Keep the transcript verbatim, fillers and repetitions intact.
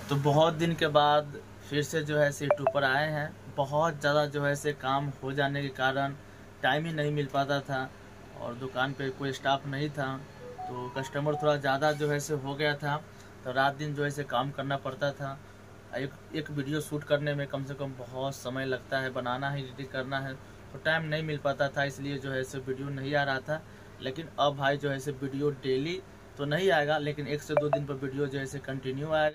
तो बहुत दिन के बाद फिर से जो है से यूट्यूब पर आए हैं। बहुत ज़्यादा जो है से काम हो जाने के कारण टाइम ही नहीं मिल पाता था और दुकान पे कोई स्टाफ नहीं था, तो कस्टमर थोड़ा ज़्यादा जो है से हो गया था, तो रात दिन जो है से काम करना पड़ता था। एक एक वीडियो शूट करने में कम से कम बहुत समय लगता है, बनाना है, एडिट करना है, तो टाइम नहीं मिल पाता था, इसलिए जो है से वीडियो नहीं आ रहा था। लेकिन अब भाई जो है से वीडियो डेली तो नहीं आएगा, लेकिन एक से दो दिन पर वीडियो जो है से कंटिन्यू आएगा।